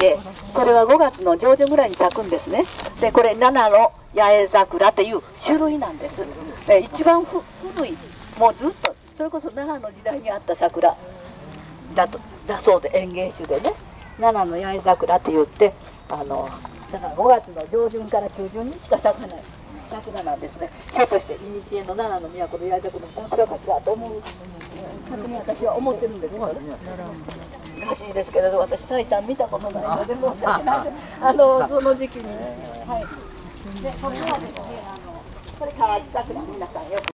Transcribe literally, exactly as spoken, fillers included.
で、それはごがつの上旬ぐらいに咲くんですね。でこれ奈良の八重桜っていう種類なんです。え一番ふ古い、もうずっとそれこそ奈良の時代にあった桜だとだそうで、園芸種でね、奈良の八重桜って言って、あのだからごがつの上旬から中旬にしか咲かない桜なんですね。ひょっとして古の奈良の都の八重桜の桜かしらと思う先に私は思ってるんですけどね。らしいですけれど、私最短見たことないので申し訳ない。あのその時期に、はい。でこれはですね、あのこれ河津桜、皆さんよく